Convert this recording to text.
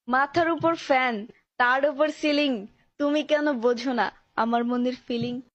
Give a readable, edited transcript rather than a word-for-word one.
মাথার উপর ফ্যান, তার উপর সিলিং, তুমি কেন বোঝো না আমার মনের ফিলিং?